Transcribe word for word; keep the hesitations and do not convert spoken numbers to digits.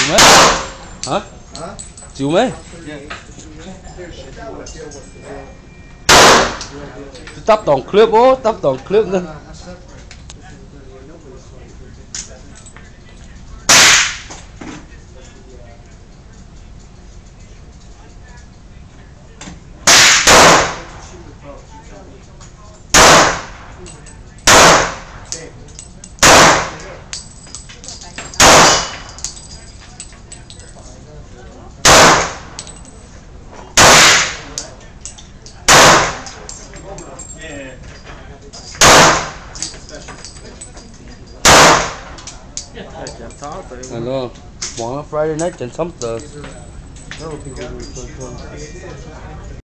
mấy hả chịu mấy tắp toàn clip bố tắp toàn clip nữa. Hello, one Friday night and something.